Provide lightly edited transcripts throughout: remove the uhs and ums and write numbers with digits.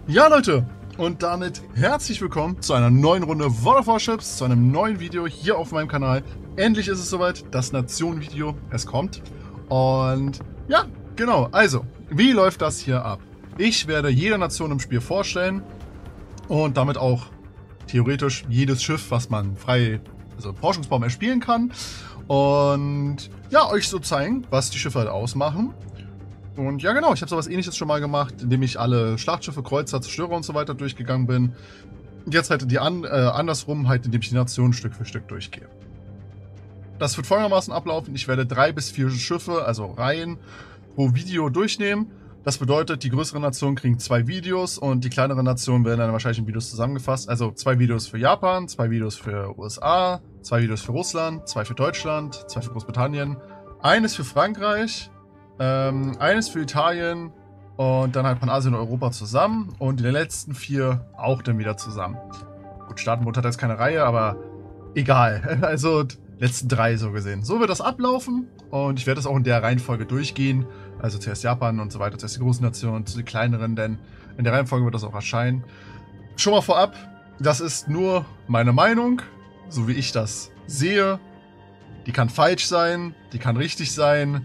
Ja, Leute, und damit herzlich willkommen zu einer neuen Runde World of Warships, zu einem neuen Video hier auf meinem Kanal. Endlich ist es soweit, das Nationen-Video, es kommt. Und ja, genau, also, wie läuft das hier ab? Ich werde jede Nation im Spiel vorstellen und damit auch theoretisch jedes Schiff, was man frei, also Forschungsbaum erspielen kann. Und ja, euch so zeigen, was die Schiffe halt ausmachen. Und ja genau, ich habe sowas ähnliches schon mal gemacht, indem ich alle Schlachtschiffe, Kreuzer, Zerstörer und so weiter durchgegangen bin. Und jetzt halt andersrum, halt indem ich die Nationen Stück für Stück durchgehe. Das wird folgendermaßen ablaufen: Ich werde 3 bis 4 Schiffe, also Reihen, pro Video durchnehmen. Das bedeutet, die größeren Nationen kriegen 2 Videos und die kleineren Nationen werden dann wahrscheinlich in Videos zusammengefasst. Also 2 Videos für Japan, 2 Videos für USA, 2 Videos für Russland, 2 für Deutschland, 2 für Großbritannien, eines für Frankreich, eines für Italien und dann halt von Asien und Europa zusammen und in den letzten 4 auch dann wieder zusammen. Gut, Staatenbund hat jetzt keine Reihe, aber egal. Also letzten 3 so gesehen. So wird das ablaufen und ich werde das auch in der Reihenfolge durchgehen. Also zuerst Japan und so weiter, zuerst die großen Nationen, zu den kleineren, denn in der Reihenfolge wird das auch erscheinen. Schon mal vorab, das ist nur meine Meinung, so wie ich das sehe. Die kann falsch sein, die kann richtig sein.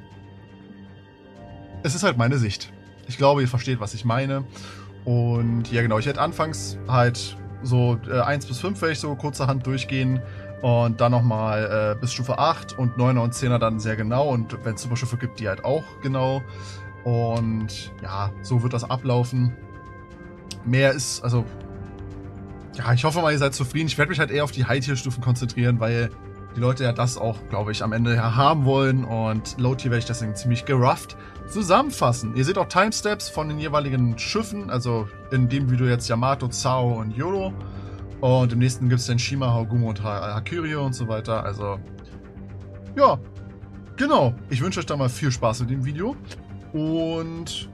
Es ist halt meine Sicht. Ich glaube, ihr versteht, was ich meine. Und ja genau, ich werde anfangs halt so 1 bis 5 werde ich so kurzerhand durchgehen. Und dann nochmal bis Stufe 8 und 9er und 10er dann sehr genau. Und wenn es Superschiffe gibt, die halt auch genau. Und ja, so wird das ablaufen. Mehr ist, also ja, ich hoffe mal, ihr seid zufrieden. Ich werde mich halt eher auf die High-Tier-Stufen konzentrieren, weil die Leute ja das auch, glaube ich, am Ende ja haben wollen. Und Low-Tier werde ich deswegen ziemlich gerufft zusammenfassen. Ihr seht auch Timestamps von den jeweiligen Schiffen. Also in dem Video jetzt Yamato, Zao und Yoro. Und im nächsten gibt es dann Shima, Hagumo und Hakuryu und so weiter. Also, ja, genau. Ich wünsche euch da mal viel Spaß mit dem Video. Und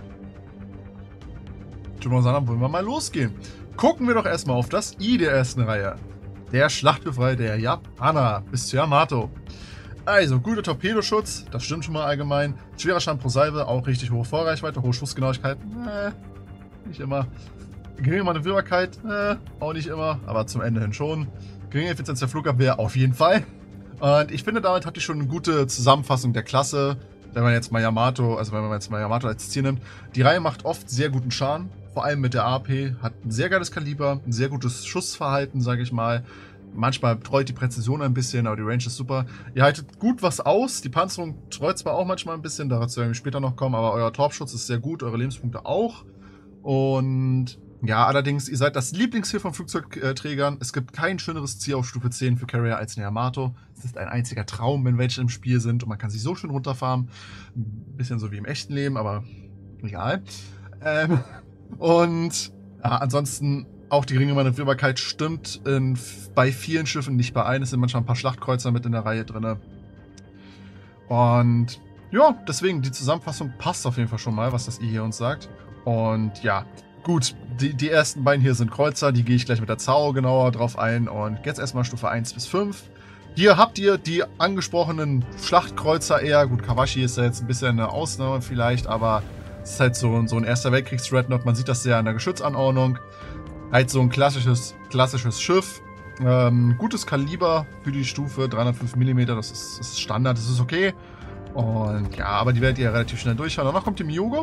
ich würde mal sagen, dann wollen wir mal losgehen. Gucken wir doch erstmal auf das I der ersten Reihe. Der Schlachtbefreiter der Japaner bis zu Yamato. Also, guter Torpedoschutz, das stimmt schon mal allgemein. Schwerer Schaden pro Salve, auch richtig hohe Vorreichweite, hohe Schussgenauigkeit, nicht immer. Geringe Manövrierbarkeit, auch nicht immer, aber zum Ende hin schon. Geringe Effizienz der Flugabwehr auf jeden Fall. Und ich finde, damit habt ihr schon eine gute Zusammenfassung der Klasse. Wenn man jetzt mal Yamato als Ziel nimmt. Die Reihe macht oft sehr guten Schaden, vor allem mit der AP, hat ein sehr geiles Kaliber, ein sehr gutes Schussverhalten, sage ich mal. Manchmal treut die Präzision ein bisschen, aber die Range ist super. Ihr haltet gut was aus, die Panzerung treut zwar auch manchmal ein bisschen, dazu werden wir später noch kommen, aber euer Torpschutz ist sehr gut, eure Lebenspunkte auch. Und ja, allerdings, ihr seid das Lieblingsziel von Flugzeugträgern. Es gibt kein schöneres Ziel auf Stufe 10 für Carrier als ein Yamato. Es ist ein einziger Traum, wenn welche im Spiel sind und man kann sich so schön runterfahren. Ein bisschen so wie im echten Leben, aber egal. Und ja, ansonsten auch die geringe Manövrierbarkeit stimmt bei vielen Schiffen, nicht bei allen. Es sind manchmal ein paar Schlachtkreuzer mit in der Reihe drin. Und ja, deswegen, die Zusammenfassung passt auf jeden Fall schon mal, was das I hier uns sagt. Und ja, gut, die ersten beiden hier sind Kreuzer, die gehe ich gleich mit der Zao genauer drauf ein. Und jetzt erstmal Stufe 1 bis 5. Hier habt ihr die angesprochenen Schlachtkreuzer eher. Gut, Kawashi ist ja jetzt ein bisschen eine Ausnahme vielleicht, aber es ist halt so ein Erster Weltkriegs-Dreadnought. Man sieht das sehr an der Geschützanordnung. Halt so ein klassisches Schiff. Gutes Kaliber für die Stufe, 305 mm, das ist Standard, das ist okay. Und ja, aber die werdet ihr relativ schnell durchhauen. Danach kommt die Miyogi.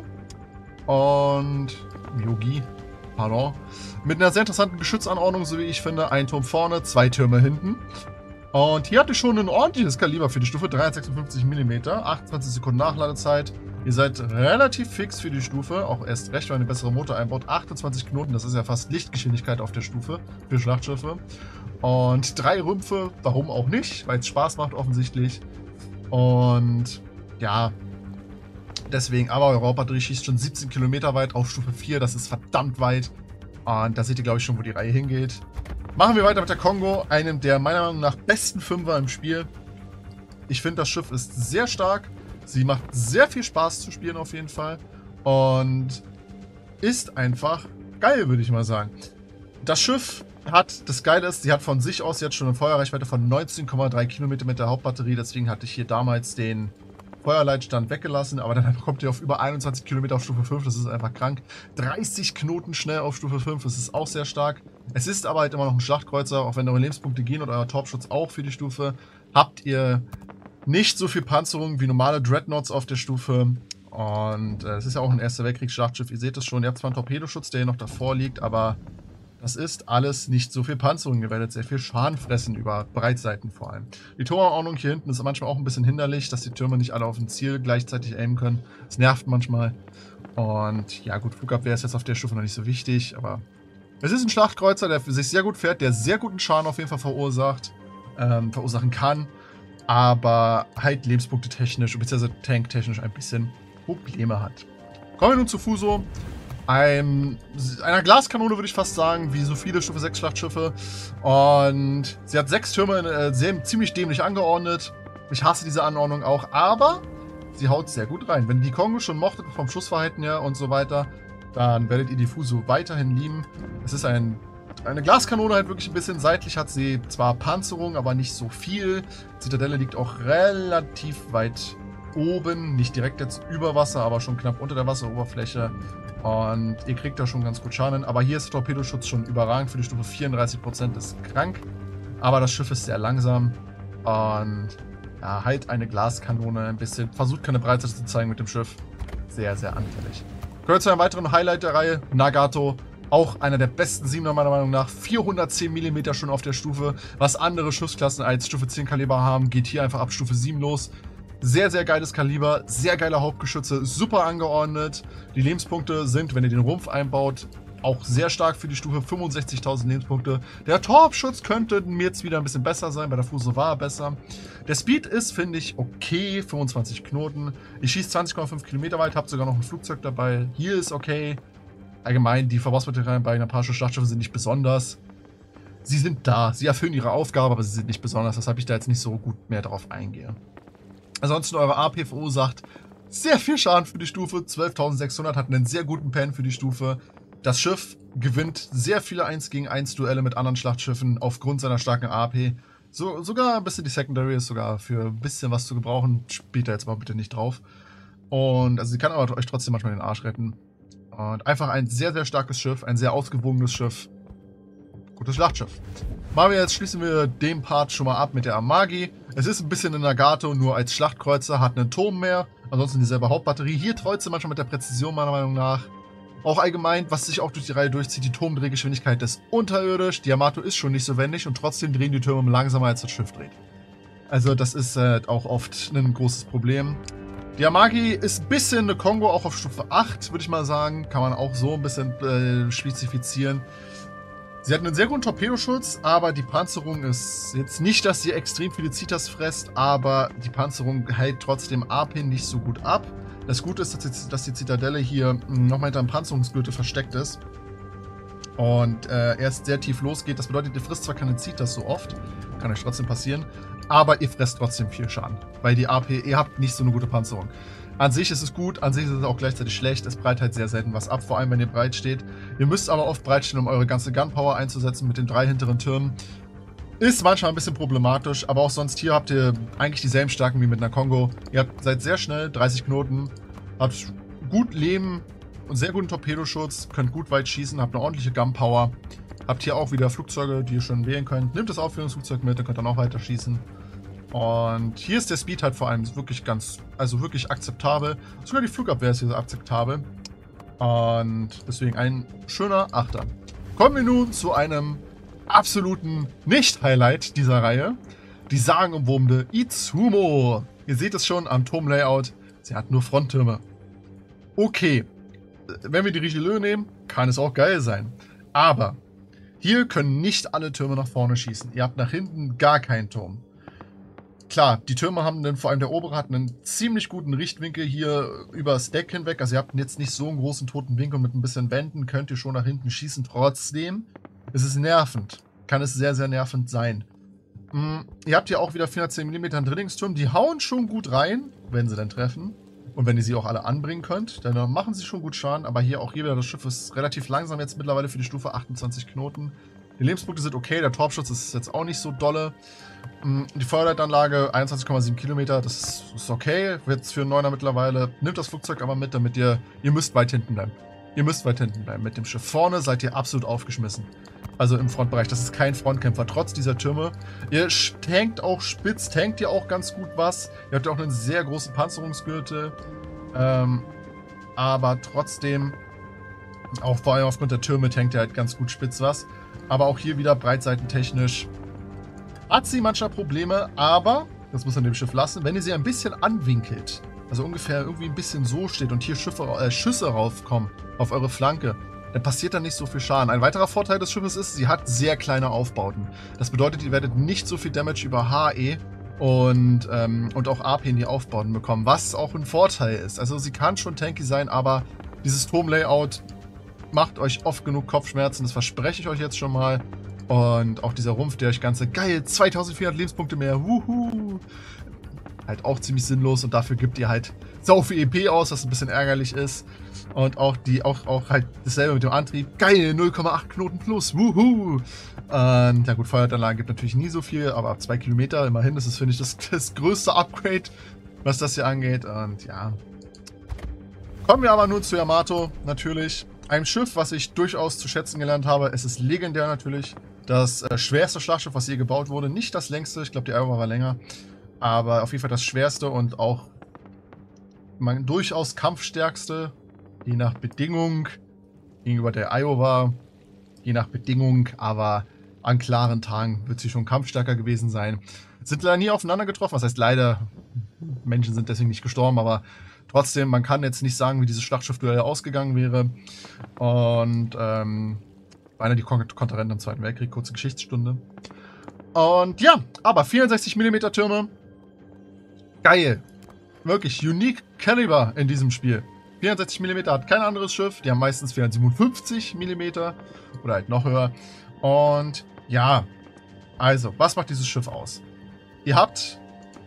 Pardon. Mit einer sehr interessanten Geschützanordnung, so wie ich finde. Ein Turm vorne, 2 Türme hinten. Und hier habt ihr schon ein ordentliches Kaliber für die Stufe, 356 mm, 28 Sekunden Nachladezeit. Ihr seid relativ fix für die Stufe, auch erst recht, wenn ihr einen besseren Motor einbaut. 28 Knoten, das ist ja fast Lichtgeschwindigkeit auf der Stufe für Schlachtschiffe. Und 3 Rümpfe, warum auch nicht, weil es Spaß macht offensichtlich. Und ja, deswegen, aber eure Batterie schießt schon 17 Kilometer weit auf Stufe 4, das ist verdammt weit. Und da seht ihr, glaube ich, schon, wo die Reihe hingeht. Machen wir weiter mit der Kongo, einem der meiner Meinung nach besten Fünfer im Spiel. Ich finde, das Schiff ist sehr stark. Sie macht sehr viel Spaß zu spielen auf jeden Fall. Und ist einfach geil, würde ich mal sagen. Das Schiff das Geile ist, sie hat von sich aus jetzt schon eine Feuerreichweite von 19,3 Kilometer mit der Hauptbatterie. Deswegen hatte ich hier damals den Feuerleitstand weggelassen, aber dann kommt ihr auf über 21 Kilometer auf Stufe 5, das ist einfach krank. 30 Knoten schnell auf Stufe 5, das ist auch sehr stark. Es ist aber halt immer noch ein Schlachtkreuzer, auch wenn eure Lebenspunkte gehen und euer Torpschutz auch für die Stufe, habt ihr nicht so viel Panzerung wie normale Dreadnoughts auf der Stufe. Und es ist ja auch ein Erster Weltkriegs-Schlachtschiff, ihr seht es schon, ihr habt zwar einen Torpedoschutz, der hier noch davor liegt, aber das ist alles nicht so viel Panzerung. Ihr werdet sehr viel Schaden fressen, über Breitseiten vor allem. Die Turmanordnung hier hinten ist manchmal auch ein bisschen hinderlich, dass die Türme nicht alle auf ein Ziel gleichzeitig aimen können. Das nervt manchmal. Und ja gut, Flugabwehr ist jetzt auf der Stufe noch nicht so wichtig, aber es ist ein Schlachtkreuzer, der sich sehr gut fährt, der sehr guten Schaden auf jeden Fall verursachen kann, aber halt Lebenspunkte technisch, beziehungsweise tanktechnisch ein bisschen Probleme hat. Kommen wir nun zu Fuso. Einer Glaskanone, würde ich fast sagen, wie so viele Stufe 6 Schlachtschiffe. Und sie hat 6 Türme ziemlich dämlich angeordnet. Ich hasse diese Anordnung auch, aber sie haut sehr gut rein. Wenn ihr die Kongo schon mochtet vom Schussverhalten her und so weiter, dann werdet ihr die Fuso weiterhin lieben. Es ist eine Glaskanone, halt wirklich ein bisschen seitlich, hat sie zwar Panzerung, aber nicht so viel. Zitadelle liegt auch relativ weit oben, nicht direkt jetzt über Wasser, aber schon knapp unter der Wasseroberfläche. Und ihr kriegt da schon ganz gut Schaden. Aber hier ist der Torpedoschutz schon überragend für die Stufe 34%, ist krank. Aber das Schiff ist sehr langsam. Und ja, halt eine Glaskanone ein bisschen. Versucht keine Breite zu zeigen mit dem Schiff. Sehr, sehr anfällig. Gehört zu einem weiteren Highlight der Reihe, Nagato. Auch einer der besten 7er meiner Meinung nach. 410 mm schon auf der Stufe. Was andere Schussklassen als Stufe 10 Kaliber haben, geht hier einfach ab Stufe 7 los. Sehr, sehr geiles Kaliber, sehr geile Hauptgeschütze, super angeordnet. Die Lebenspunkte sind, wenn ihr den Rumpf einbaut, auch sehr stark für die Stufe, 65.000 Lebenspunkte. Der Torpschutz könnte mir jetzt wieder ein bisschen besser sein, bei der Fuso war er besser. Der Speed ist, finde ich, okay, 25 Knoten. Ich schieße 20,5 Kilometer weit, habe sogar noch ein Flugzeug dabei. Hier ist okay. Allgemein, die Verbrauchsmaterialien bei einer Pasche Schlachtschiffen sind nicht besonders. Sie sind da, sie erfüllen ihre Aufgabe, aber sie sind nicht besonders, weshalb ich da jetzt nicht so gut mehr drauf eingehe. Ansonsten eure AP verursacht sehr viel Schaden für die Stufe. 12.600, hat einen sehr guten Pen für die Stufe. Das Schiff gewinnt sehr viele 1 gegen 1 Duelle mit anderen Schlachtschiffen aufgrund seiner starken AP. Sogar ein bisschen die Secondary ist sogar für ein bisschen was zu gebrauchen. Spielt da jetzt mal bitte nicht drauf. Und also sie kann aber euch trotzdem manchmal den Arsch retten. Und einfach ein sehr, sehr starkes Schiff, ein sehr ausgewogenes Schiff. Gutes Schlachtschiff. Schließen wir den Part schon mal ab mit der Amagi. Es ist ein bisschen ein Nagato, nur als Schlachtkreuzer, hat einen Turm mehr. Ansonsten dieselbe Hauptbatterie. Hier treut sie manchmal mit der Präzision meiner Meinung nach. Auch allgemein, was sich auch durch die Reihe durchzieht, die Turmdrehgeschwindigkeit ist unterirdisch. Die Yamato ist schon nicht so wendig und trotzdem drehen die Türme langsamer als das Schiff dreht. Also das ist auch oft ein großes Problem. Die Amagi ist ein bisschen eine Kongo, auch auf Stufe 8, würde ich mal sagen. Kann man auch so ein bisschen spezifizieren. Sie hat einen sehr guten Torpedoschutz, aber die Panzerung ist jetzt nicht, dass sie extrem viele Zitas fresst, aber die Panzerung hält trotzdem AP nicht so gut ab. Das Gute ist, dass die Zitadelle hier nochmal hinter einem Panzerungsgürtel versteckt ist und erst sehr tief losgeht. Das bedeutet, ihr frisst zwar keine Zitas so oft, kann euch trotzdem passieren, aber ihr fresst trotzdem viel Schaden, weil die AP, ihr habt nicht so eine gute Panzerung. An sich ist es gut, an sich ist es auch gleichzeitig schlecht. Es breit halt sehr selten was ab, vor allem wenn ihr breit steht. Ihr müsst aber oft breit stehen, um eure ganze Gunpower einzusetzen mit den 3 hinteren Türmen. Ist manchmal ein bisschen problematisch, aber auch sonst hier habt ihr eigentlich dieselben Stärken wie mit einer Kongo. Seid sehr schnell, 30 Knoten, habt gut Leben und sehr guten Torpedoschutz, könnt gut weit schießen, habt eine ordentliche Gunpower. Habt hier auch wieder Flugzeuge, die ihr schon wählen könnt. Nehmt das Aufführungsflugzeug mit, dann könnt ihr dann auch weiter schießen. Und hier ist der Speed halt vor allem wirklich wirklich akzeptabel. Sogar die Flugabwehr ist hier so akzeptabel. Und deswegen ein schöner Achter. Kommen wir nun zu einem absoluten Nicht-Highlight dieser Reihe. Die sagenumwobene Izumo. Ihr seht es schon am Turmlayout. Sie hat nur Fronttürme. Okay, wenn wir die Richelieu nehmen, kann es auch geil sein. Aber hier können nicht alle Türme nach vorne schießen. Ihr habt nach hinten gar keinen Turm. Klar, die Türme haben dann, vor allem der obere, hat einen ziemlich guten Richtwinkel hier über das Deck hinweg. Also ihr habt jetzt nicht so einen großen toten Winkel, mit ein bisschen Wänden könnt ihr schon nach hinten schießen. Trotzdem ist es nervend. Kann es sehr, sehr nervend sein. Ihr habt hier auch wieder 410 mm Drillingsturm. Die hauen schon gut rein, wenn sie dann treffen. Und wenn ihr sie auch alle anbringen könnt, dann machen sie schon gut Schaden. Aber hier auch hier wieder, das Schiff ist relativ langsam jetzt mittlerweile für die Stufe 28 Knoten. Die Lebenspunkte sind okay, der Torpschutz ist jetzt auch nicht so dolle. Die Feuerleitanlage 21,7 Kilometer, das ist okay. Jetzt für einen 9er mittlerweile. Nimmt das Flugzeug aber mit, damit ihr müsst weit hinten bleiben. Ihr müsst weit hinten bleiben mit dem Schiff. Vorne seid ihr absolut aufgeschmissen. Also im Frontbereich. Das ist kein Frontkämpfer, trotz dieser Türme. Ihr tankt auch spitz, tankt ihr auch ganz gut was. Ihr habt ja auch einen sehr großen Panzerungsgürtel. Aber trotzdem, auch vor allem aufgrund der Türme, tankt ihr halt ganz gut spitz was. Aber auch hier wieder breitseitentechnisch hat sie manchmal Probleme, aber, das muss man dem Schiff lassen, wenn ihr sie ein bisschen anwinkelt, also ungefähr irgendwie ein bisschen so steht und hier Schüsse raufkommen auf eure Flanke, dann passiert da nicht so viel Schaden. Ein weiterer Vorteil des Schiffes ist, sie hat sehr kleine Aufbauten. Das bedeutet, ihr werdet nicht so viel Damage über HE und auch AP in die Aufbauten bekommen, was auch ein Vorteil ist. Also sie kann schon tanky sein, aber dieses Turmlayout macht euch oft genug Kopfschmerzen, das verspreche ich euch jetzt schon mal. Und auch dieser Rumpf, der euch ganze geil 2400 Lebenspunkte mehr, wuhu, halt auch ziemlich sinnlos und dafür gibt ihr halt sau viel EP aus, was ein bisschen ärgerlich ist. Und auch halt dasselbe mit dem Antrieb, geil, 0,8 Knoten plus, wuhu. Ja gut, Feuerleitanlagen gibt natürlich nie so viel, aber ab 2 Kilometer immerhin, das ist, finde ich, das größte Upgrade, was das hier angeht. Und ja, kommen wir aber nun zu Yamato, natürlich. Ein Schiff, was ich durchaus zu schätzen gelernt habe. Es ist legendär natürlich. Das schwerste Schlachtschiff, was je gebaut wurde. Nicht das längste, ich glaube die Iowa war länger. Aber auf jeden Fall das schwerste und auch durchaus kampfstärkste. Je nach Bedingung. Gegenüber der Iowa. Je nach Bedingung, aber an klaren Tagen wird sie schon kampfstärker gewesen sein. Sind leider nie aufeinander getroffen. Was heißt leider? Menschen sind deswegen nicht gestorben, aber trotzdem, man kann jetzt nicht sagen, wie dieses Schlachtschiff-Duell ausgegangen wäre. Und beinahe die Konterrenten im Zweiten Weltkrieg, kurze Geschichtsstunde. Und ja, aber 64 mm Türme. Geil. Wirklich unique Caliber in diesem Spiel. 64 mm hat kein anderes Schiff. Die haben meistens 457 mm oder halt noch höher. Und ja, also, was macht dieses Schiff aus? Ihr habt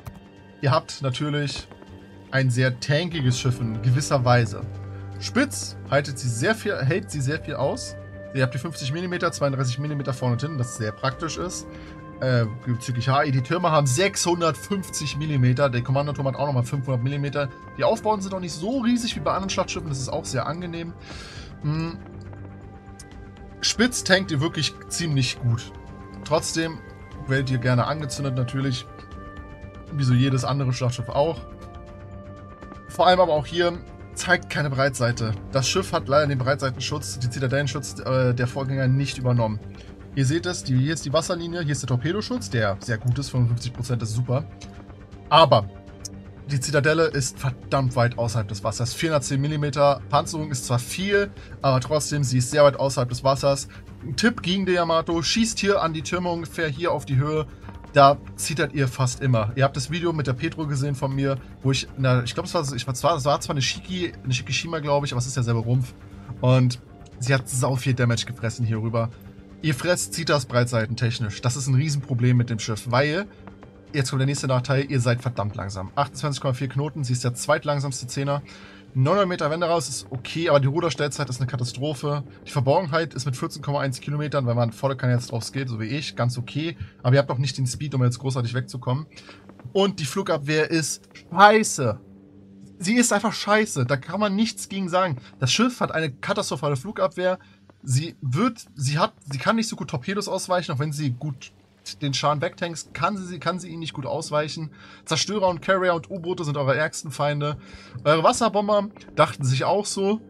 natürlich ein sehr tankiges Schiff in gewisser Weise. Spitz hält sie sehr viel aus. Ihr habt die 50 mm, 32 mm vorne und hinten, das sehr praktisch ist. Bezüglich HE, die Türme haben 650 mm, der Kommandoturm hat auch nochmal 500 mm. Die Aufbauten sind auch nicht so riesig wie bei anderen Schlachtschiffen, das ist auch sehr angenehm. Spitz tankt ihr wirklich ziemlich gut. Trotzdem werdet ihr gerne angezündet natürlich, wie so jedes andere Schlachtschiff auch. Vor allem aber auch hier zeigt keine Breitseite. Das Schiff hat leider den Breitseitenschutz, die Zitadellenschutz der Vorgänger nicht übernommen. Ihr seht es, hier ist die Wasserlinie, hier ist der Torpedoschutz, der sehr gut ist, 55% ist super. Aber die Zitadelle ist verdammt weit außerhalb des Wassers. 410 mm Panzerung ist zwar viel, aber trotzdem, sie ist sehr weit außerhalb des Wassers. Ein Tipp gegen den Yamato, schießt hier an die Türme ungefähr hier auf die Höhe. Da zittert ihr fast immer. Ihr habt das Video mit der Petro gesehen von mir, wo ich glaube, es war zwar eine Shikishima, glaube ich, aber es ist derselbe Rumpf. Und sie hat sau viel Damage gefressen hier rüber. Ihr zieht das breitseitentechnisch. Das ist ein Riesenproblem mit dem Schiff, weil, jetzt kommt der nächste Nachteil, ihr seid verdammt langsam. 28,4 Knoten, sie ist der zweitlangsamste 10er. 900 Meter Wende raus ist okay, aber die Ruderstellzeit ist eine Katastrophe. Die Verborgenheit ist mit 14,1 Kilometern, weil man volle Kanne jetzt drauf geht, so wie ich, ganz okay. Aber ihr habt auch nicht den Speed, um jetzt großartig wegzukommen. Und die Flugabwehr ist scheiße. Sie ist einfach scheiße, da kann man nichts gegen sagen. Das Schiff hat eine katastrophale Flugabwehr. Sie kann nicht so gut Torpedos ausweichen, auch wenn sie gut den Schaden wegtanks, kann sie ihnen nicht gut ausweichen. Zerstörer und Carrier und U-Boote sind eure ärgsten Feinde. Eure Wasserbomber dachten sich auch so.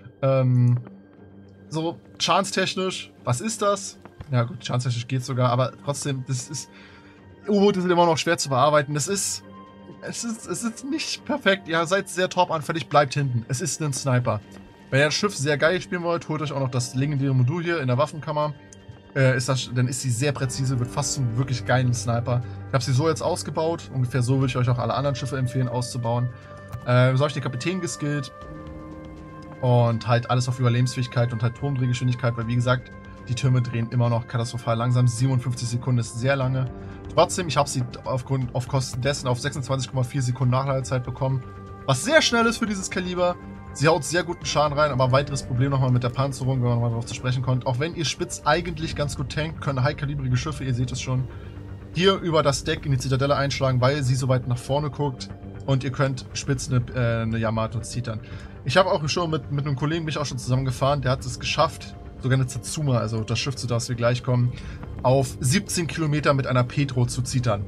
So, schadenstechnisch, was ist das? Ja gut, schadenstechnisch geht sogar, aber trotzdem, U-Boote sind immer noch schwer zu bearbeiten. Es ist nicht perfekt. Ihr seid sehr top-anfällig, bleibt hinten. Es ist ein Sniper. Wenn ihr das Schiff sehr geil spielen wollt, holt euch auch noch das legendäre Modul hier in der Waffenkammer. Dann ist sie sehr präzise, wird fast zum wirklich geilen Sniper. Ich habe sie so jetzt ausgebaut. Ungefähr so würde ich euch auch alle anderen Schiffe empfehlen auszubauen. So habe ich den Kapitän geskillt. Und halt alles auf Überlebensfähigkeit und halt Turmdrehgeschwindigkeit, weil wie gesagt, die Türme drehen immer noch katastrophal langsam. 57 Sekunden ist sehr lange. Trotzdem, ich habe sie auf Kosten dessen auf 26,4 Sekunden Nachladezeit bekommen. Was sehr schnell ist für dieses Kaliber. Sie haut sehr guten Schaden rein, aber weiteres Problem nochmal mit der Panzerung, wenn man mal darauf zu sprechen kommt. Auch wenn ihr spitz eigentlich ganz gut tankt, können highkalibrige Schiffe, ihr seht es schon, hier über das Deck in die Zitadelle einschlagen, weil sie so weit nach vorne guckt. Und ihr könnt spitz eine Yamato zittern. Ich habe auch schon mit einem Kollegen mich auch schon zusammengefahren, der hat es geschafft, sogar eine Satsuma, also das Schiff, zu das wir gleich kommen, auf 17 Kilometer mit einer Petro zu zittern.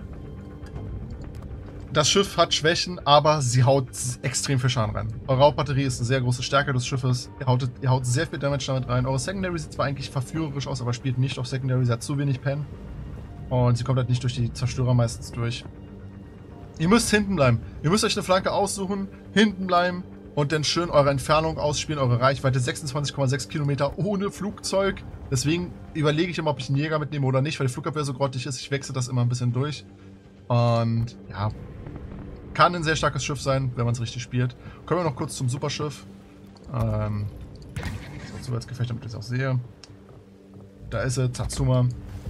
Das Schiff hat Schwächen, aber sie haut extrem viel Schaden rein. Eure Hauptbatterie ist eine sehr große Stärke des Schiffes. Ihr haut sehr viel Damage damit rein. Eure Secondary sieht zwar eigentlich verführerisch aus, aber spielt nicht auf Secondary. Sie hat zu wenig Pen. Und sie kommt halt nicht durch die Zerstörer meistens durch. Ihr müsst hinten bleiben. Ihr müsst euch eine Flanke aussuchen, hinten bleiben und dann schön eure Entfernung ausspielen, eure Reichweite. 26,6 Kilometer ohne Flugzeug. Deswegen überlege ich immer, ob ich einen Jäger mitnehme oder nicht, weil die Flugabwehr so grottig ist. Ich wechsle das immer ein bisschen durch. Und ja, kann ein sehr starkes Schiff sein, wenn man es richtig spielt. Kommen wir noch kurz zum Superschiff. So, Zuwärtsgefecht, damit ich es auch sehe. Da ist sie, Satsuma.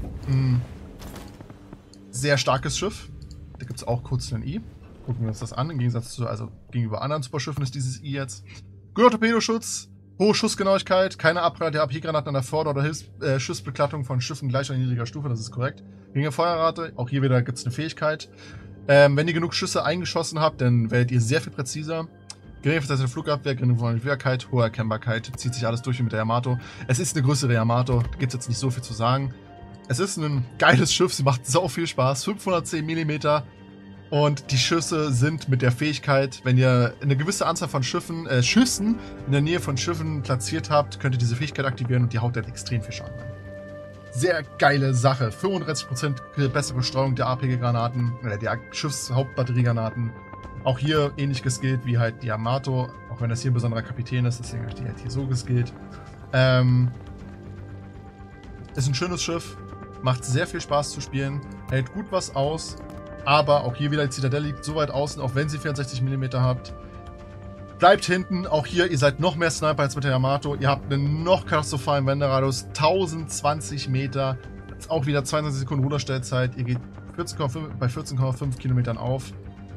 Sehr starkes Schiff. Da gibt es auch kurz ein I. Gucken wir uns das an. Im Gegensatz zu, also gegenüber anderen Superschiffen ist dieses I jetzt. Guter Torpedoschutz, hohe Schussgenauigkeit, keine Abprall der AP-Granaten an der Vorder- oder Schussbeklattung von Schiffen gleicher niedriger Stufe, das ist korrekt. Geringe Feuerrate, auch hier wieder gibt es eine Fähigkeit. Wenn ihr genug Schüsse eingeschossen habt, dann werdet ihr sehr viel präziser. Geringe versetzte Flugabwehr, geringe Vulnerabilität, hohe Erkennbarkeit, zieht sich alles durch wie mit der Yamato. Es ist eine größere Yamato, da gibt es jetzt nicht so viel zu sagen. Es ist ein geiles Schiff, sie macht sau viel Spaß, 510 mm und die Schüsse sind mit der Fähigkeit, wenn ihr eine gewisse Anzahl von Schüssen in der Nähe von Schiffen platziert habt, könnt ihr diese Fähigkeit aktivieren und die haut dann extrem viel Schaden rein. Sehr geile Sache. 35% bessere Streuung der AP-Granaten, der Schiffshauptbatteriegranaten. Auch hier ähnlich geskillt wie halt die Yamato, auch wenn das hier ein besonderer Kapitän ist, deswegen habe ich die halt hier so geskillt. Ist ein schönes Schiff, macht sehr viel Spaß zu spielen, hält gut was aus, aber auch hier wieder die Zitadelle liegt so weit außen, auch wenn sie 64 mm habt. Bleibt hinten, auch hier, ihr seid noch mehr Sniper als mit der Yamato. Ihr habt einen noch katastrophalen Wenderadius, 1020 Meter. Jetzt auch wieder 22 Sekunden Ruderstellzeit. Ihr geht bei 14,5 Kilometern auf.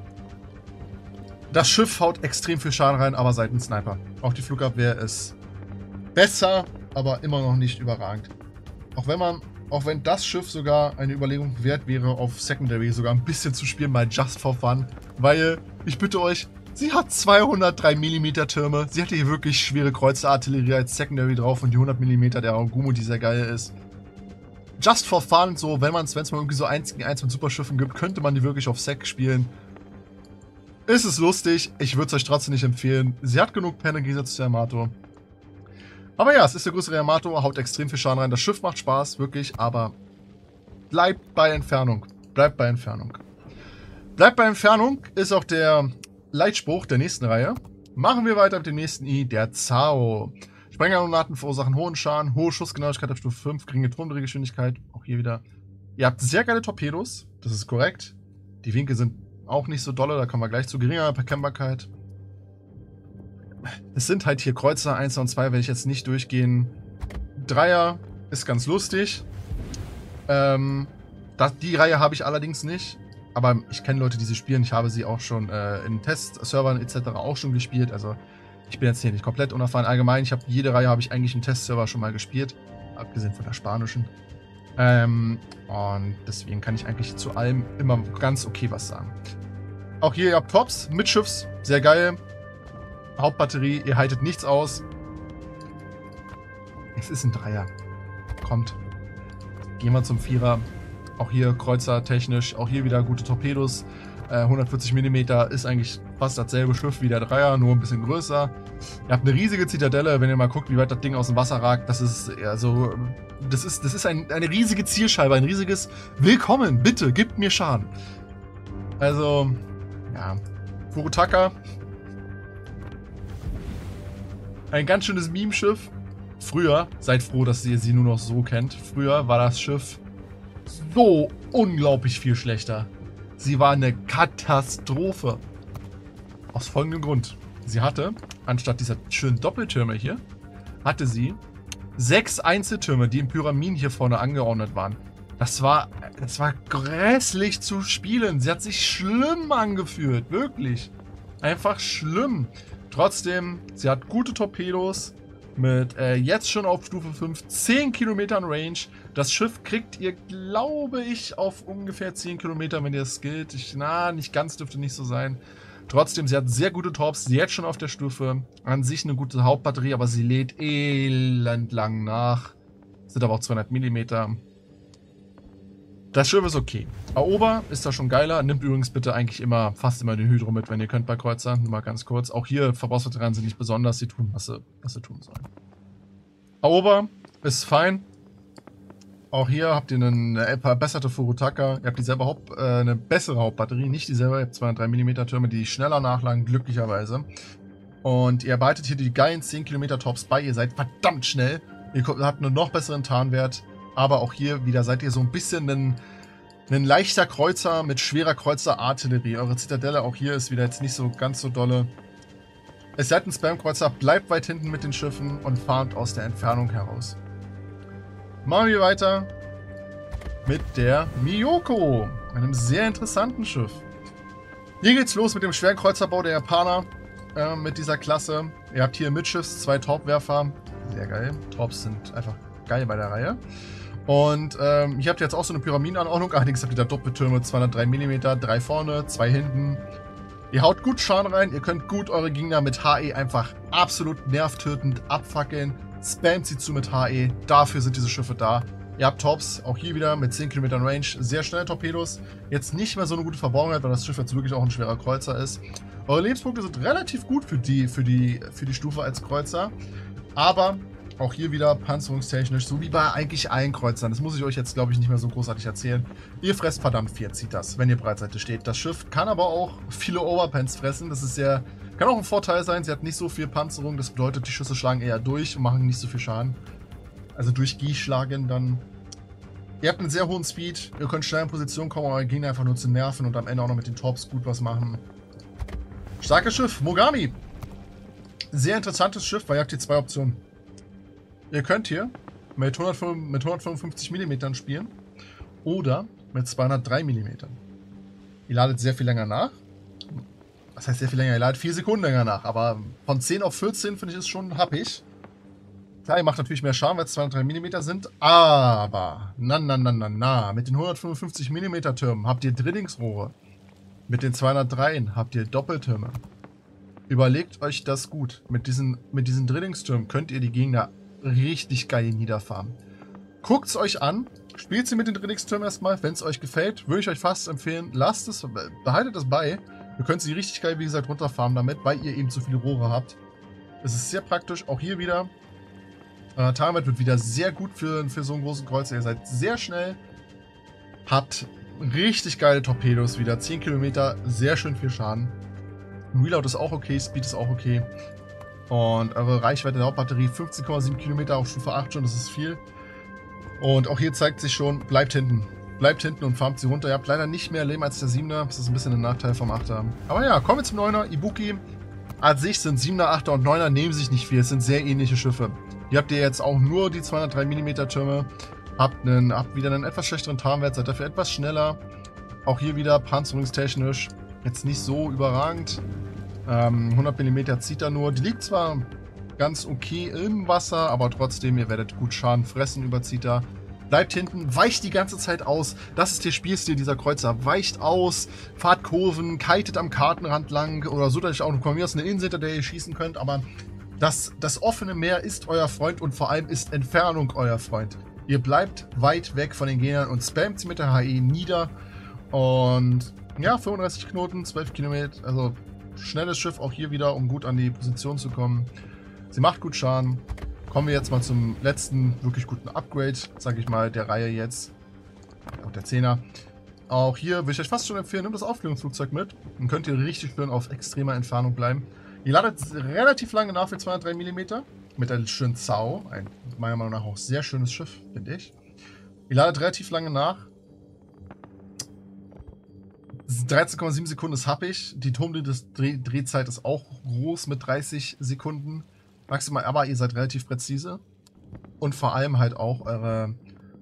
Das Schiff haut extrem viel Schaden rein, aber seid ein Sniper. Auch die Flugabwehr ist besser, aber immer noch nicht überragend. Auch wenn das Schiff sogar eine Überlegung wert wäre, auf Secondary sogar ein bisschen zu spielen, mal just for fun. Weil, ich bitte euch, sie hat 203 mm Türme. Sie hatte hier wirklich schwere Kreuzerartillerie als Secondary drauf und die 100 mm der Aogumo, die sehr geil ist. Just for fun, so, wenn es mal irgendwie so 1 gegen 1 mit Superschiffen gibt, könnte man die wirklich auf Sec spielen. Ist es lustig, ich würde es euch trotzdem nicht empfehlen. Sie hat genug Pen im Gegensatz zu Yamato. Aber ja, es ist der größere Yamato, haut extrem viel Schaden rein. Das Schiff macht Spaß, wirklich, aber bleibt bei Entfernung. Bleibt bei Entfernung. Bleibt bei Entfernung ist auch der Leitspruch der nächsten Reihe. Machen wir weiter mit dem nächsten I, der Zao. Sprenggranaten verursachen hohen Schaden, hohe Schussgenauigkeit auf Stufe 5, geringe Turmdrehgeschwindigkeit. Auch hier wieder. Ihr habt sehr geile Torpedos, das ist korrekt. Die Winkel sind auch nicht so dolle, da kommen wir gleich zu. Geringer Erkennbarkeit. Es sind halt hier Kreuzer 1 und 2, werde ich jetzt nicht durchgehen. Dreier ist ganz lustig. Die Reihe habe ich allerdings nicht. Aber ich kenne Leute, die sie spielen. Ich habe sie auch schon in Testservern etc. auch schon gespielt. Also ich bin jetzt hier nicht komplett unerfahren. Allgemein, jede Reihe habe ich eigentlich im Testserver schon mal gespielt. Abgesehen von der spanischen. Und deswegen kann ich eigentlich zu allem immer ganz okay was sagen. Auch hier, ihr habt Tops mit Schiffs. Sehr geil. Hauptbatterie, ihr haltet nichts aus. Es ist ein Dreier. Kommt. Gehen wir zum Vierer. Auch hier Kreuzer technisch. Auch hier wieder gute Torpedos. 140 mm ist eigentlich fast dasselbe Schiff wie der Dreier, nur ein bisschen größer. Ihr habt eine riesige Zitadelle, wenn ihr mal guckt, wie weit das Ding aus dem Wasser ragt. Das ist also, das ist eine riesige Zielscheibe, ein riesiges Willkommen, bitte, gebt mir Schaden. Also, ja. Furutaka. Ein ganz schönes Meme-Schiff. Früher, seid froh, dass ihr sie nur noch so kennt. Früher war das Schiff so unglaublich viel schlechter. Sie war eine Katastrophe. Aus folgendem Grund. Sie hatte, anstatt dieser schönen Doppeltürme hier, hatte sie 6 Einzeltürme, die in Pyramiden hier vorne angeordnet waren. Das war grässlich zu spielen. Sie hat sich schlimm angefühlt. Wirklich. Einfach schlimm. Trotzdem, sie hat gute Torpedos mit jetzt schon auf Stufe 5 10 Kilometern Range. Das Schiff kriegt ihr, glaube ich, auf ungefähr 10 Kilometer, wenn ihr es skillt. Nicht ganz, dürfte nicht so sein. Trotzdem, sie hat sehr gute Torps, jetzt schon auf der Stufe. An sich eine gute Hauptbatterie, aber sie lädt elend lang nach. Sind aber auch 200 mm. Das Schiff ist okay. Aoba ist da schon geiler. Nimmt übrigens bitte eigentlich fast immer den Hydro mit, wenn ihr könnt bei Kreuzer. Nur mal ganz kurz. Auch hier, Verbrauchsveteranen sind nicht besonders. Sie tun, was sie tun sollen. Aoba ist fein. Auch hier habt ihr eine verbesserte Furutaka. Ihr habt dieselbe eine bessere Hauptbatterie. Nicht dieselbe. Ihr habt 203 mm Türme, die schneller nachladen, glücklicherweise. Und ihr behaltet hier die geilen 10 Kilometer Tops bei. Ihr seid verdammt schnell. Ihr habt einen noch besseren Tarnwert. Aber auch hier wieder seid ihr so ein bisschen ein leichter Kreuzer mit schwerer Kreuzer-Artillerie. Eure Zitadelle auch hier ist wieder jetzt nicht so ganz so dolle. Es seid ein Spam-Kreuzer, bleibt weit hinten mit den Schiffen und fahrt aus der Entfernung heraus. Machen wir weiter mit der Miyoko, einem sehr interessanten Schiff. Hier geht's los mit dem schweren Kreuzerbau der Japaner mit dieser Klasse. Ihr habt hier Mitschiffs 2 Torpwerfer. Sehr geil. Torps sind einfach geil bei der Reihe. Und hier habt ihr jetzt auch so eine Pyramidenanordnung. Allerdings habt ihr da Doppeltürme, 203 mm, 3 vorne, 2 hinten. Ihr haut gut Schaden rein. Ihr könnt gut eure Gegner mit HE einfach absolut nervtötend abfackeln. Spamt sie zu mit HE. Dafür sind diese Schiffe da. Ihr habt Torps, auch hier wieder mit 10 Kilometern Range. Sehr schnelle Torpedos. Jetzt nicht mehr so eine gute Verborgenheit, weil das Schiff jetzt wirklich auch ein schwerer Kreuzer ist. Eure Lebenspunkte sind relativ gut für die Stufe als Kreuzer. Aber auch hier wieder panzerungstechnisch, so wie bei eigentlich allen Kreuzern. Das muss ich euch jetzt, glaube ich, nicht mehr so großartig erzählen. Ihr fresst verdammt viel, zieht das, wenn ihr Breitseite steht. Das Schiff kann aber auch viele Overpens fressen. Das ist kann auch ein Vorteil sein. Sie hat nicht so viel Panzerung. Das bedeutet, die Schüsse schlagen eher durch und machen nicht so viel Schaden. Also durch Gie schlagen dann. Ihr habt einen sehr hohen Speed. Ihr könnt schnell in Position kommen, eure Gegner einfach nur zu nerven und am Ende auch noch mit den Torps gut was machen. Starkes Schiff, Mogami. Sehr interessantes Schiff, weil ihr habt hier 2 Optionen. Ihr könnt hier mit 155 mm spielen oder mit 203 mm. Ihr ladet sehr viel länger nach. Was heißt sehr viel länger? Ihr ladet 4 Sekunden länger nach, aber von 10 auf 14 finde ich es schon happig. Klar, ihr macht natürlich mehr Schaden, weil es 203 mm sind, aber mit den 155 mm Türmen habt ihr Drillingsrohre. Mit den 203 habt ihr Doppeltürme. Überlegt euch das gut. Mit diesen Drillingstürmen könnt ihr die Gegner richtig geil niederfahren. Guckt es euch an, spielt sie mit den Drillingstürmen erstmal. Wenn es euch gefällt, würde ich euch fast empfehlen, behaltet es bei. Ihr könnt sie richtig geil, wie gesagt, runterfahren damit, weil ihr eben zu viele Rohre habt. Es ist sehr praktisch. Auch hier wieder. Tarnwert wird wieder sehr gut für so einen großen Kreuzer. Ihr seid sehr schnell. Habt richtig geile Torpedos wieder. 10 Kilometer, sehr schön viel Schaden. Reload ist auch okay, Speed ist auch okay. Und eure Reichweite der Hauptbatterie 15,7 Kilometer auf Stufe 8 schon, das ist viel. Und auch hier zeigt sich schon, bleibt hinten. Bleibt hinten und farmt sie runter. Ihr habt leider nicht mehr Leben als der 7er. Das ist ein bisschen ein Nachteil vom 8er. Aber ja, kommen wir zum 9er. Ibuki. An sich sind 7er, 8er und 9er nehmen sich nicht viel. Es sind sehr ähnliche Schiffe. Hier habt ihr jetzt auch nur die 203 mm Türme. Habt wieder einen etwas schlechteren Tarnwert, seid dafür etwas schneller. Auch hier wieder panzerungstechnisch jetzt nicht so überragend. 100 mm zieht er nur. Die liegt zwar ganz okay im Wasser, aber trotzdem, ihr werdet gut Schaden fressen über Zita. Bleibt hinten, weicht die ganze Zeit aus. Das ist der Spielstil dieser Kreuzer. Weicht aus, fahrt Kurven, kitet am Kartenrand lang oder so, dass ich auch noch von mir aus eine Insel, hinter der ihr schießen könnt. Aber das offene Meer ist euer Freund und vor allem ist Entfernung euer Freund. Ihr bleibt weit weg von den Gegnern und spammt sie mit der HE nieder. Und ja, 35 Knoten, 12 Kilometer, also schnelles Schiff auch hier wieder, um gut an die Position zu kommen. Sie macht gut Schaden. Kommen wir jetzt mal zum letzten wirklich guten Upgrade, sage ich mal, der Reihe jetzt. Auch der 10er. Auch hier würde ich euch fast schon empfehlen, nehmt das Aufklärungsflugzeug mit. Dann könnt ihr richtig schön auf extremer Entfernung bleiben. Ihr ladet relativ lange nach für 203 mm. Mit einem schönen Zau. Ein meiner Meinung nach auch sehr schönes Schiff, finde ich. Ihr ladet relativ lange nach. 13,7 Sekunden ist happig. Die Turmdrehzeit ist auch groß mit 30 Sekunden. Maximal, aber ihr seid relativ präzise. Und vor allem halt auch euer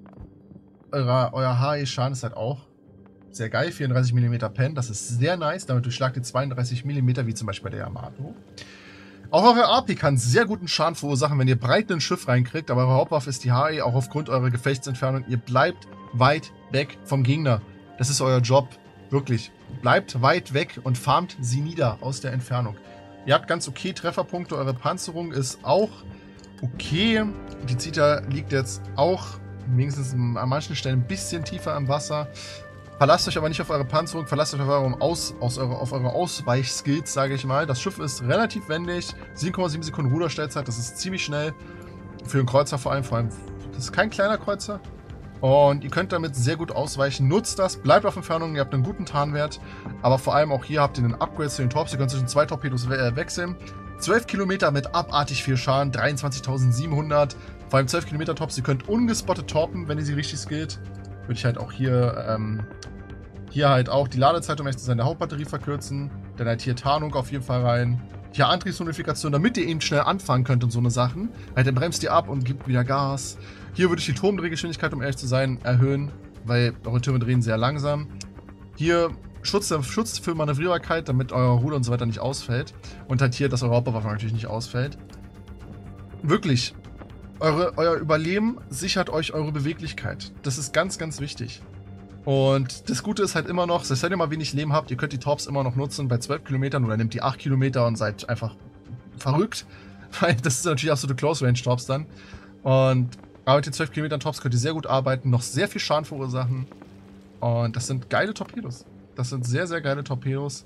HE-Schaden ist halt auch sehr geil. 34 mm Pen, das ist sehr nice. Damit durchschlagt ihr 32 mm, wie zum Beispiel bei der Yamato. Auch eure AP kann sehr guten Schaden verursachen, wenn ihr breit in ein Schiff reinkriegt, aber eure Hauptwaffe ist die HE, auch aufgrund eurer Gefechtsentfernung. Ihr bleibt weit weg vom Gegner. Das ist euer Job, wirklich. Bleibt weit weg und farmt sie nieder aus der Entfernung. Ihr habt ganz okay Trefferpunkte, eure Panzerung ist auch okay. Die Zita liegt jetzt auch wenigstens an manchen Stellen ein bisschen tiefer im Wasser. Verlasst euch aber nicht auf eure Panzerung, verlasst euch auf eure Ausweichskills, sage ich mal. Das Schiff ist relativ wendig, 7,7 Sekunden Ruderstellzeit, das ist ziemlich schnell. Für einen Kreuzer vor allem, das ist kein kleiner Kreuzer. Und ihr könnt damit sehr gut ausweichen. Nutzt das, bleibt auf Entfernung, ihr habt einen guten Tarnwert. Aber vor allem auch hier habt ihr einen Upgrade zu den Torps. Ihr könnt zwischen 2 Torpedos wechseln. 12 Kilometer mit abartig viel Schaden, 23.700. Vor allem 12 Kilometer Torps. Ihr könnt ungespottet torpen, wenn ihr sie richtig skillt. Würde ich halt auch hier halt auch die Ladezeit, um echt zu sein, der Hauptbatterie verkürzen. Dann halt hier Tarnung auf jeden Fall rein. Hier Antriebsmodifikation, damit ihr eben schnell anfangen könnt und so eine Sachen. Halt, dann bremst ihr ab und gibt wieder Gas. Hier würde ich die Turmdrehgeschwindigkeit, um ehrlich zu sein, erhöhen, weil eure Türme drehen sehr langsam. Hier Schutz für Manövrierbarkeit, damit euer Ruder und so weiter nicht ausfällt. Und halt hier, dass eure Hauptwaffe natürlich nicht ausfällt. Wirklich, euer Überleben sichert euch eure Beweglichkeit. Das ist ganz, ganz wichtig. Und das Gute ist halt immer noch, selbst wenn ihr mal wenig Leben habt, ihr könnt die Torps immer noch nutzen bei 12 Kilometern oder nehmt die 8 Kilometer und seid einfach verrückt. Weil das ist natürlich absolute Close-Range-Torps dann. Und aber mit den 12 Kilometern Torps könnt ihr sehr gut arbeiten, noch sehr viel Schaden verursachen. Und das sind geile Torpedos. Das sind sehr, sehr geile Torpedos.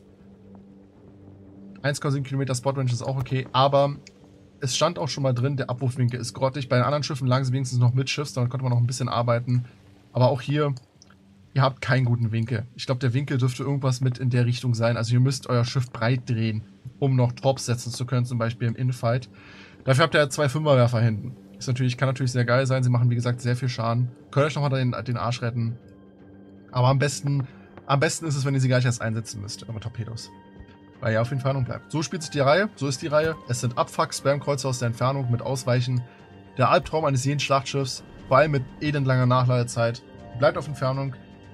1,7 Kilometer Spot-Range ist auch okay, aber es stand auch schon mal drin, der Abwurfwinkel ist grottig. Bei den anderen Schiffen lagen sie wenigstens noch mit Schiffs, damit konnte man noch ein bisschen arbeiten. Aber auch hier, ihr habt keinen guten Winkel. Ich glaube, der Winkel dürfte irgendwas mit in der Richtung sein. Also ihr müsst euer Schiff breit drehen, um noch Torps setzen zu können, zum Beispiel im Infight. Dafür habt ihr 2 Fünferwerfer hinten. Kann natürlich sehr geil sein. Sie machen, wie gesagt, sehr viel Schaden. Könnt euch nochmal den Arsch retten. Aber am besten ist es, wenn ihr sie gar nicht erst einsetzen müsst, eure Torpedos. Weil ihr auf Entfernung bleibt. So spielt sich die Reihe. So ist die Reihe. Es sind Abfuck-Spam-Kreuzer aus der Entfernung mit Ausweichen. Der Albtraum eines jeden Schlachtschiffs. Vor allem mit elendlanger Nachladezeit. Bleibt auf Entfernung.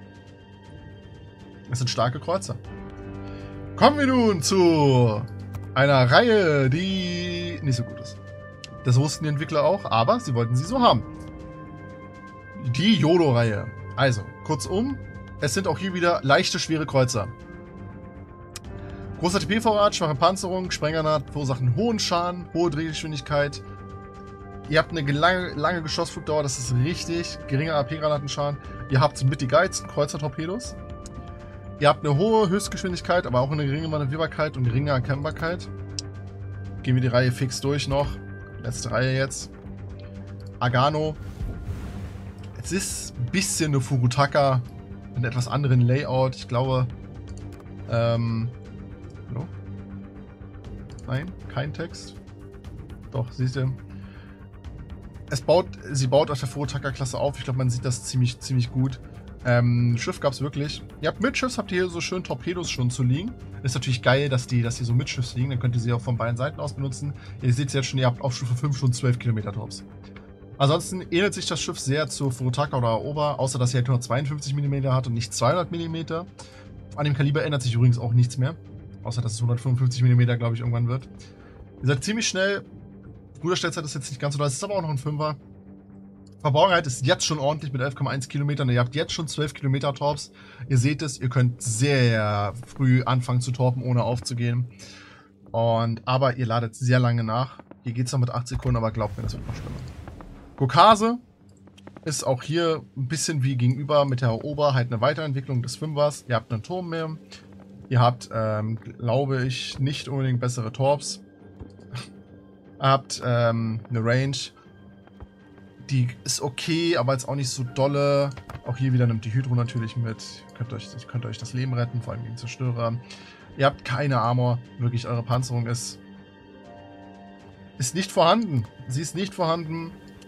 Es sind starke Kreuzer. Kommen wir nun zu einer Reihe, die nicht so gut ist. Das wussten die Entwickler auch, aber sie wollten sie so haben. Die YOLO-Reihe. Also, kurzum, es sind auch hier wieder leichte, schwere Kreuzer. Großer TP-Vorrat, schwache Panzerung, Sprenggranat verursachen hohen Schaden, hohe Drehgeschwindigkeit. Ihr habt eine lange Geschossflugdauer, das ist richtig. Geringer AP-Granatenschaden. Ihr habt mit die geilsten Kreuzer-Torpedos. Ihr habt eine hohe Höchstgeschwindigkeit, aber auch eine geringe Manövrierbarkeit und geringe Erkennbarkeit. Gehen wir die Reihe fix durch noch. Letzte Reihe jetzt. Agano. Es ist ein bisschen eine Furutaka. Mit einem etwas anderen Layout. Ich glaube. Hallo? Nein, kein Text. Doch, siehst du. Sie baut auf der Furutaka-Klasse auf. Ich glaube, man sieht das ziemlich gut. Schiff gab es wirklich. Ihr habt mit Schiffs, habt ihr hier so schön Torpedos schon zu liegen. Ist natürlich geil, dass die so mit Schiffs liegen. Dann könnt ihr sie auch von beiden Seiten aus benutzen. Ihr seht es jetzt schon, ihr habt auf Stufe 5 schon 12 Kilometer Torps. Ansonsten ähnelt sich das Schiff sehr zu Furutaka oder Aoba, außer dass sie halt nur 52 mm hat und nicht 200 mm. An dem Kaliber ändert sich übrigens auch nichts mehr. Außer dass es 155 mm, glaube ich, irgendwann wird. Ihr seid ziemlich schnell. Ruderstellzeit ist jetzt nicht ganz so doll, es ist aber auch noch ein 5er. Verborgenheit ist jetzt schon ordentlich mit 11,1 Kilometern. Ihr habt jetzt schon 12 Kilometer Torps. Ihr seht es, ihr könnt sehr früh anfangen zu torpen, ohne aufzugehen. Aber ihr ladet sehr lange nach. Hier geht es noch mit 8 Sekunden, aber glaubt mir, das wird noch schlimmer. Gokase ist auch hier ein bisschen wie gegenüber mit der Aoba halt eine Weiterentwicklung des 5ers. Ihr habt einen Turm mehr. Ihr habt, glaube ich, nicht unbedingt bessere Torps. Ihr habt eine Range. Die ist okay, aber jetzt auch nicht so dolle. Auch hier wieder nimmt die Hydro natürlich mit. Könnt euch das Leben retten, vor allem gegen Zerstörer. Ihr habt keine Armor. Wirklich, eure Panzerung ist nicht vorhanden. Sie ist nicht vorhanden.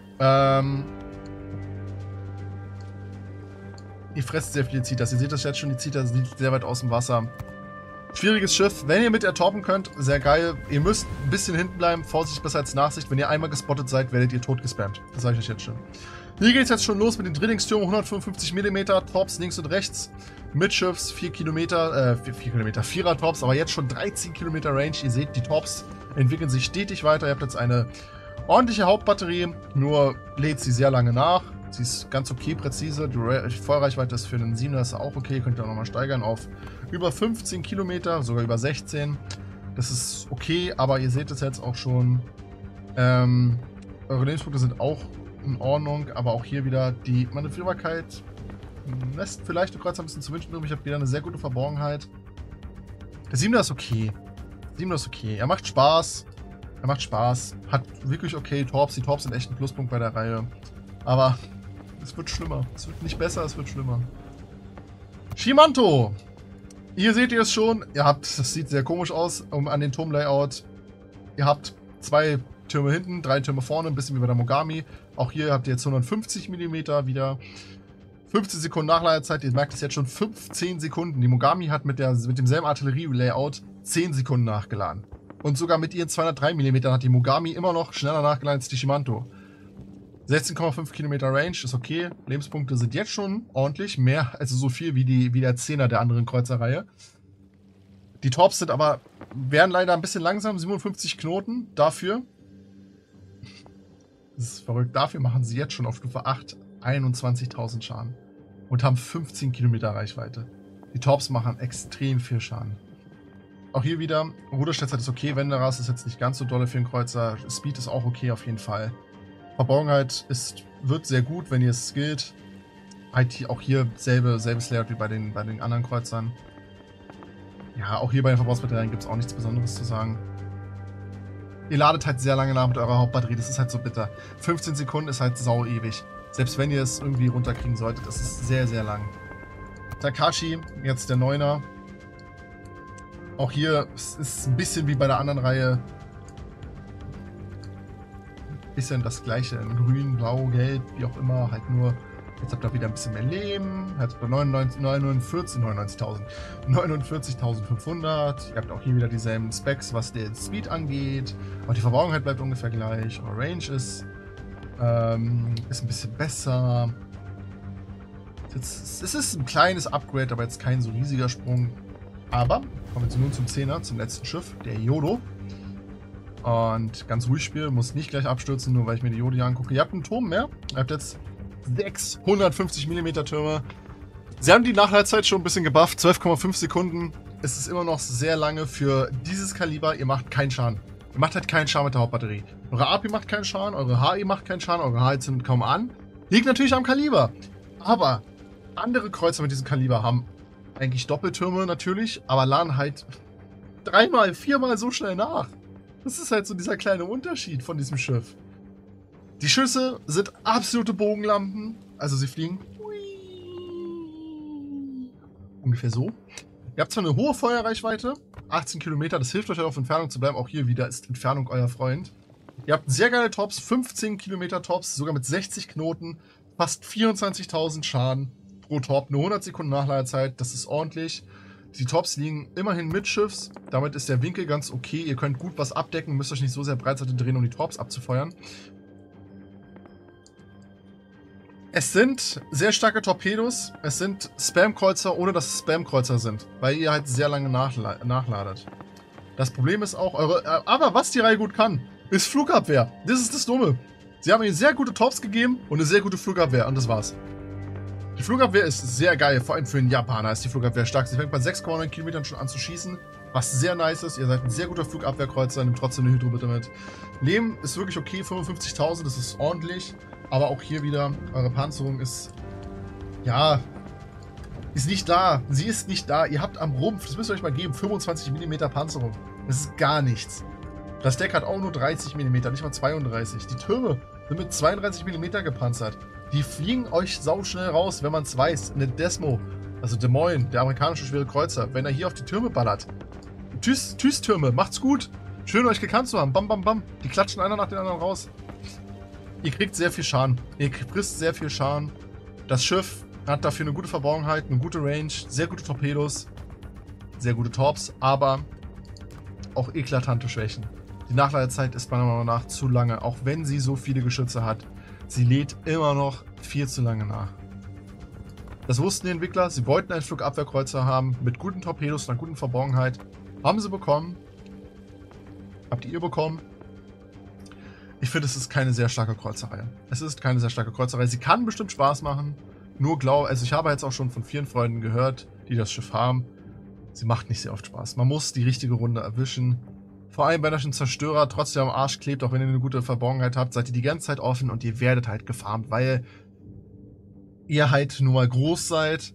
Ihr fresst sehr viele Zitas. Ihr seht das jetzt schon, die Zitas sind sehr weit aus dem Wasser. Schwieriges Schiff. Wenn ihr mit ertorpen könnt, sehr geil. Ihr müsst ein bisschen hinten bleiben. Vorsicht besser als Nachsicht. Wenn ihr einmal gespottet seid, werdet ihr tot gespammt. Das sage ich euch jetzt schon. Hier geht es jetzt schon los mit den Drillingstürmen. 155 mm. Torps links und rechts. Midschiffs, 4 Kilometer, 4 Kilometer, 4er Tops, aber jetzt schon 13 Kilometer Range. Ihr seht, die Tops entwickeln sich stetig weiter. Ihr habt jetzt eine ordentliche Hauptbatterie, nur lädt sie sehr lange nach. Sie ist ganz okay präzise. Die Vollreichweite ist für einen 7er ist auch okay. Könnt ihr auch nochmal steigern auf über 15 Kilometer, sogar über 16. Das ist okay, aber ihr seht es jetzt auch schon. Eure Lebenspunkte sind auch in Ordnung, aber auch hier wieder die Manövrierbarkeit lässt vielleicht der Kreuzer ein bisschen zu wünschen übrig. Ich habe wieder eine sehr gute Verborgenheit. Der 7er ist okay. Der 7er ist okay. Er macht Spaß. Er macht Spaß. Hat wirklich okay Torps. Die Torps sind echt ein Pluspunkt bei der Reihe. Aber es wird schlimmer. Es wird nicht besser, es wird schlimmer. Shimanto. Hier seht ihr es schon. Ihr habt, das sieht sehr komisch aus an den Turmlayout. Ihr habt 2 Türme hinten, 3 Türme vorne, ein bisschen wie bei der Mogami. Auch hier habt ihr jetzt 150 mm wieder. 15 Sekunden Nachladezeit, ihr merkt es jetzt schon 15 Sekunden. Die Mogami hat mit demselben Artillerie-Layout 10 Sekunden nachgeladen. Und sogar mit ihren 203 mm hat die Mogami immer noch schneller nachgeladen als die Shimanto. 16,5 Kilometer Range ist okay. Lebenspunkte sind jetzt schon ordentlich. Mehr, also so viel wie der 10er der anderen Kreuzerreihe. Die Torps sind aber, werden leider ein bisschen langsam. 57 Knoten. Dafür, das ist verrückt, dafür machen sie jetzt schon auf Stufe 8 21.000 Schaden. Und haben 15 Kilometer Reichweite. Die Torps machen extrem viel Schaden. Auch hier wieder, Ruderstestzeit ist okay. Wenderas ist jetzt nicht ganz so dolle für den Kreuzer. Speed ist auch okay auf jeden Fall. Verborgenheit wird sehr gut, wenn ihr es skillt. IT auch hier selbes Layout wie bei den anderen Kreuzern. Ja, auch hier bei den Verbrauchsbatterien gibt es auch nichts Besonderes zu sagen. Ihr ladet halt sehr lange nach mit eurer Hauptbatterie, das ist halt so bitter. 15 Sekunden ist halt sau ewig. Selbst wenn ihr es irgendwie runterkriegen solltet, das ist sehr, sehr lang. Takashi, jetzt der 9er. Auch hier ist es ein bisschen wie bei der anderen Reihe. Bisschen das gleiche in grün, blau, gelb, wie auch immer, halt nur, jetzt habt ihr wieder ein bisschen mehr Leben, jetzt habt ihr 49.500, ihr habt auch hier wieder dieselben Specs, was den Speed angeht, auch die Verborgenheit bleibt ungefähr gleich, eure Range ist ein bisschen besser. Es ist ein kleines Upgrade, aber jetzt kein so riesiger Sprung. Aber kommen wir nun zum 10er, zum letzten Schiff, der Yodo. Und ganz ruhig spielen, muss nicht gleich abstürzen, nur weil ich mir die Yodo hier angucke. Ihr habt einen Turm mehr. Ihr habt jetzt 650 mm Türme. Sie haben die Nachladezeit schon ein bisschen gebufft. 12,5 Sekunden. Es ist immer noch sehr lange für dieses Kaliber. Ihr macht keinen Schaden. Ihr macht halt keinen Schaden mit der Hauptbatterie. Eure AP macht keinen Schaden, eure HE macht keinen Schaden, eure HE sind kaum an. Liegt natürlich am Kaliber. Aber andere Kreuzer mit diesem Kaliber haben eigentlich Doppeltürme natürlich, aber laden halt 3-mal, 4-mal so schnell nach. Das ist halt so dieser kleine Unterschied von diesem Schiff. Die Schüsse sind absolute Bogenlampen. Also sie fliegen ungefähr so. Ihr habt zwar eine hohe Feuerreichweite, 18 Kilometer, das hilft euch halt auf Entfernung zu bleiben. Auch hier wieder ist Entfernung euer Freund. Ihr habt sehr geile Tops, 15 Kilometer Tops, sogar mit 60 Knoten, fast 24.000 Schaden pro Top, nur 100 Sekunden Nachladezeit, das ist ordentlich. Die Tops liegen immerhin midschiffs, damit ist der Winkel ganz okay. Ihr könnt gut was abdecken, müsst euch nicht so sehr Breitseite drehen, um die Tops abzufeuern. Es sind sehr starke Torpedos, es sind Spam-Kreuzer, ohne dass es Spam-Kreuzer sind, weil ihr halt sehr lange nachladet. Das Problem ist auch, aber was die Reihe gut kann, ist Flugabwehr. Das ist das Dumme. Sie haben ihnen sehr gute Tops gegeben und eine sehr gute Flugabwehr und das war's. Die Flugabwehr ist sehr geil, vor allem für einen Japaner ist die Flugabwehr stark. Sie fängt bei 6,9 Kilometern schon an zu schießen, was sehr nice ist. Ihr seid ein sehr guter Flugabwehrkreuzer, nehmt trotzdem eine Hydro bitte mit. Leben ist wirklich okay, 55.000, das ist ordentlich. Aber auch hier wieder, eure Panzerung ist, ja, ist nicht da. Sie ist nicht da. Ihr habt am Rumpf, das müsst ihr euch mal geben, 25 mm Panzerung. Das ist gar nichts. Das Deck hat auch nur 30 mm, nicht mal 32. Die Türme sind mit 32 mm gepanzert. Die fliegen euch sauschnell raus, wenn man es weiß. Eine Desmo, also Des Moines, der amerikanische schwere Kreuzer, wenn er hier auf die Türme ballert. Tschüss, tschüss Türme, macht's gut. Schön euch gekannt zu haben. Bam, bam, bam. Die klatschen einer nach dem anderen raus. Ihr kriegt sehr viel Schaden. Ihr frisst sehr viel Schaden. Das Schiff hat dafür eine gute Verborgenheit, eine gute Range, sehr gute Torpedos, sehr gute Torps, aber auch eklatante Schwächen. Die Nachladezeit ist meiner Meinung nach zu lange, auch wenn sie so viele Geschütze hat. Sie lädt immer noch viel zu lange nach. Das wussten die Entwickler. Sie wollten einen Flugabwehrkreuzer haben mit guten Torpedos und einer guten Verborgenheit. Haben sie bekommen. Habt ihr bekommen. Ich finde, es ist keine sehr starke Kreuzerreihe. Es ist keine sehr starke Kreuzerreihe. Sie kann bestimmt Spaß machen. Nur also ich habe jetzt auch schon von vielen Freunden gehört, die das Schiff haben. Sie macht nicht sehr oft Spaß. Man muss die richtige Runde erwischen. Vor allem, wenn euch ein Zerstörer trotzdem am Arsch klebt, auch wenn ihr eine gute Verborgenheit habt, seid ihr die ganze Zeit offen und ihr werdet halt gefarmt, weil ihr halt nur mal groß seid,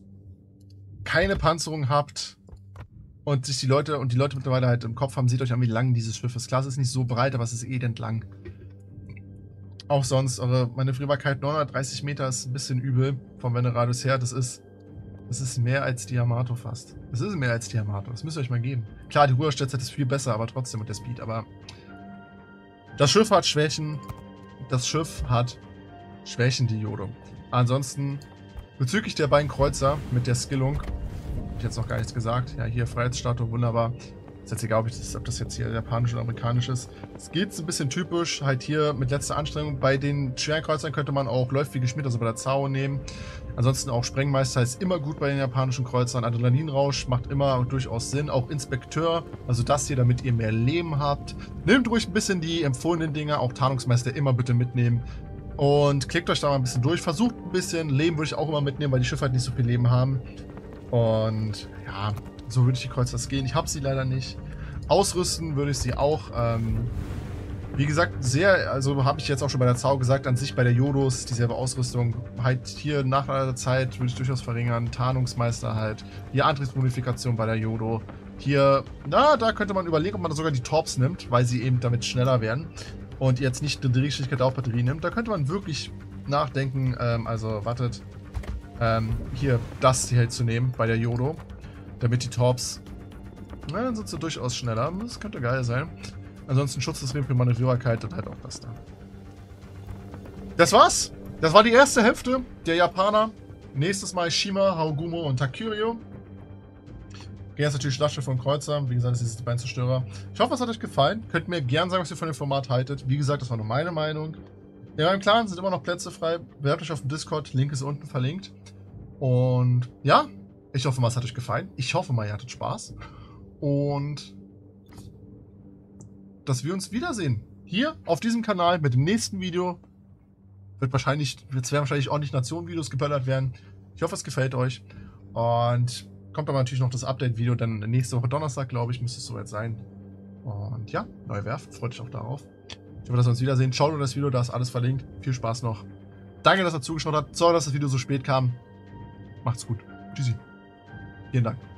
keine Panzerung habt und sich die Leute mittlerweile halt im Kopf haben, seht euch an, wie lang dieses Schiff ist. Klar, es ist nicht so breit, aber es ist elend lang. Auch sonst, eure Manövrierbarkeit 930 Meter ist ein bisschen übel vom Wenderadius her. Das ist mehr als die Yamato fast. Das ist mehr als die Yamato. Das müsst ihr euch mal geben. Klar, die Ruherstettzeit ist viel besser, aber trotzdem mit der Speed. Aber das Schiff hat Schwächen. Das Schiff hat Schwächen, die Yodo. Ansonsten, bezüglich der beiden Kreuzer mit der Skillung, habe ich jetzt noch gar nichts gesagt. Ja, hier Freiheitsstatue, wunderbar. Ist jetzt egal, ob das jetzt hier japanisch oder amerikanisch ist. Es geht ein bisschen typisch, halt hier mit letzter Anstrengung. Bei den schweren Kreuzern könnte man auch Läuft wie geschmiert, also bei der Zao nehmen. Ansonsten auch Sprengmeister ist immer gut bei den japanischen Kreuzern. Adrenalinrausch macht immer durchaus Sinn. Auch Inspekteur, also das hier, damit ihr mehr Leben habt. Nehmt ruhig ein bisschen die empfohlenen Dinge, auch Tarnungsmeister immer bitte mitnehmen. Und klickt euch da mal ein bisschen durch. Versucht ein bisschen. Leben würde ich auch immer mitnehmen, weil die Schiffe halt nicht so viel Leben haben. Und ja, so würde ich die Kreuzer gehen. Ich habe sie leider nicht. Ausrüsten würde ich sie auch. Wie gesagt, also habe ich jetzt auch schon bei der Zao gesagt, an sich bei der Yodos dieselbe Ausrüstung. Halt hier nach einer Zeit würde ich durchaus verringern. Tarnungsmeister halt. Hier Antriebsmodifikation bei der Yodo. Hier, da könnte man überlegen, ob man sogar die Torps nimmt, weil sie eben damit schneller werden. Und jetzt nicht die Drehgeschwindigkeit auf Batterie nimmt. Da könnte man wirklich nachdenken, also wartet, hier das hier zu nehmen bei der Yodo. Damit die Torps, dann sind sie durchaus schneller. Das könnte geil sein. Ansonsten Schutz des Rippen für Manövrierbarkeit und halt auch das da. Das war's. Das war die erste Hälfte der Japaner. Nächstes Mal Shima, Haogumo und Takurio. Gehen jetzt natürlich Schlachtschiff und Kreuzer. Wie gesagt, das sind die beiden Zerstörer. Ich hoffe, es hat euch gefallen. Könnt mir gerne sagen, was ihr von dem Format haltet. Wie gesagt, das war nur meine Meinung. In meinem Clan sind immer noch Plätze frei. Bewerbt euch auf dem Discord. Link ist unten verlinkt. Und ja, ich hoffe mal, es hat euch gefallen. Ich hoffe mal, ihr hattet Spaß. Und dass wir uns wiedersehen. Hier auf diesem Kanal mit dem nächsten Video. Werden wahrscheinlich ordentlich Nationen-Videos geböllert werden. Ich hoffe, es gefällt euch. Und kommt aber natürlich noch das Update-Video. Dann nächste Woche Donnerstag, glaube ich, müsste es soweit sein. Und ja, neue Werft. Freut euch auch darauf. Ich hoffe, dass wir uns wiedersehen. Schaut nur das Video, da ist alles verlinkt. Viel Spaß noch. Danke, dass ihr zugeschaut habt. Sorry, dass das Video so spät kam. Macht's gut. Tschüssi. Vielen Dank.